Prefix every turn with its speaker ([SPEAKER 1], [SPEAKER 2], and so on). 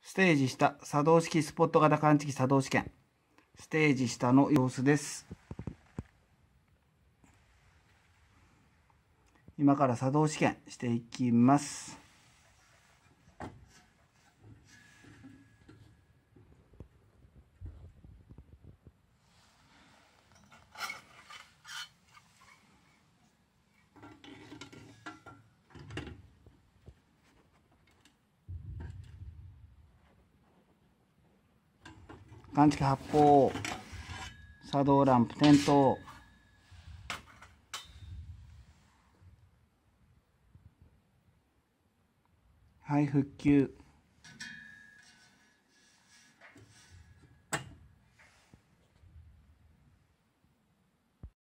[SPEAKER 1] ステージ下、作動式スポット型感知器作動試験。ステージ下の様子です。今から作動試験していきます。感知器発砲、作動ランプ点灯、はい、復旧。